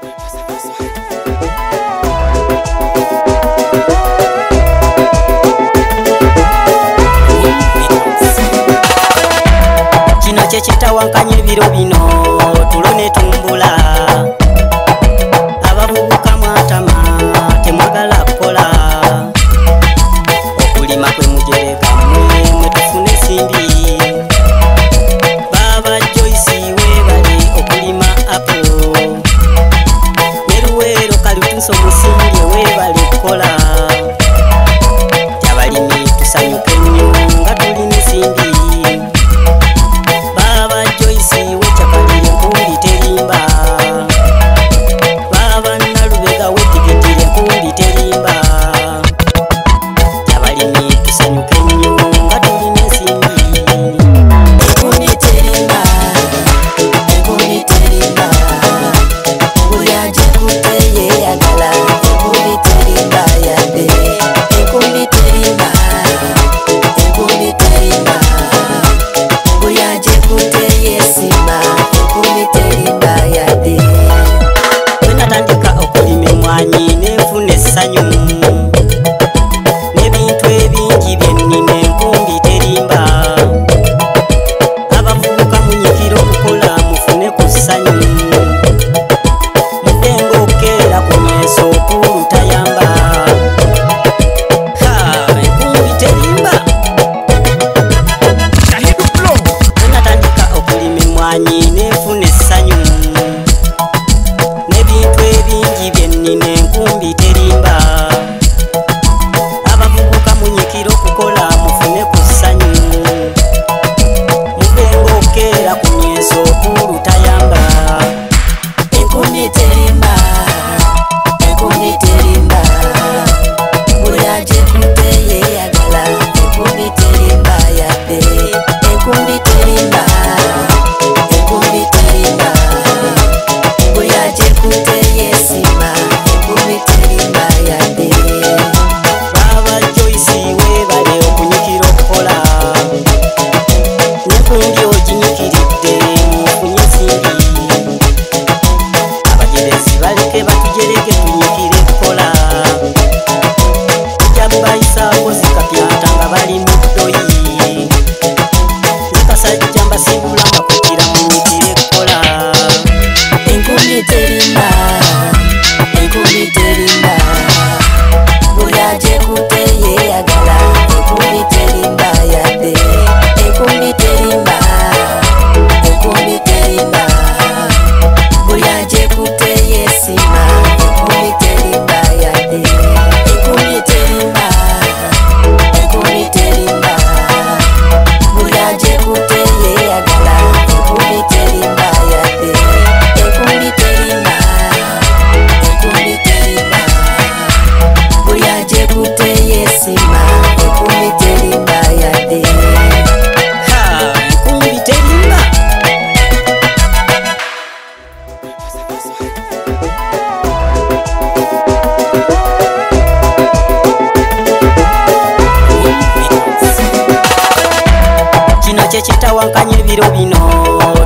Kino kye kitawankanya ebiro bino tulo ne tumbula. Abavubuka mwatama temwagala kukola, okulima kwe mujereka mwe tufune ensimbi. Baba Joyce webale okulima apo, ne Luweero Kalutunsi Omusinge webale kukola. Abalimi tusanyuke nnyo nga tulina ensimbi. Baba Joyce wechakalire enkumbi terimba, Baba Nalubega wetigitire enkumbi terimba. Abalimi tusanyuke nnyo nga tulina ensimbi. Enkumbi terimba, enkumbi terimba, buli agikutte yeeyagala. Enkumbi terimba yadde, enkumbi terimba, enkumbi terimba, buli agikutte yeesiima. Enkumbi terimba yadde. Bwe natandika okulima emmwanyi ne nfuna essanyu, n'ebintu ebingi bye nnina. Enkumbi terimba, abavubuka munyikira okukola mufune ku ssanyu. Mudenga okeera ku myeso okulu tayamba. Enkumbi terimba. Bwe natandika okulima emmwanyi ne nfuna essanyu, n'ebintu ebingi bye nnina. Enkumbi terimba, abavubuka munyikira okukola mufune ku ssanyu. Mubenga okeera ku myeso okulu tayamba. Enkumbi terimba, enkumbi terimba, buli agikutte yeeyagala. Enkumbi terimba yadde, enkumbi terimba, enkumbi terimba, buli agikutte yeesiima. Enkumbi terimba yadde. Baba Joyce webale okunyikira okukola, n'enkumbi oginyikiridde mufunye ensimbi. Abajerezi baleke batujereke tunyikire kukola. Tujja bayisako zikapyata nga bali mu ddoyi, zikasajja mbasibula mbakukira munyikire kukola. Enkumbi terimba, enkumbi terimba, buli agikutte yeeyagala. Enkumbi terimba yadde, enkumbi terimba, enkumbi terimba, buli agikutte yeesiima. Enkumbi terimba yadde, enkumbi terimba, enkumbi terimba, buli agikutte yeeyagala. Enkumbi terimba yadde, enkumbi terimba, enkumbi terimba, buli agikutte yeesiima. Enkumbi terimba yadde. Enkumbi terimba. Kino kye kitawankanya ebiro bino